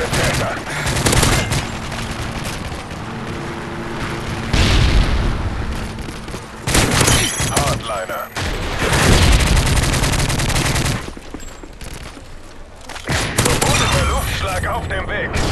sind Täter. Hardliner. Verbotener Luftschlag auf dem Weg.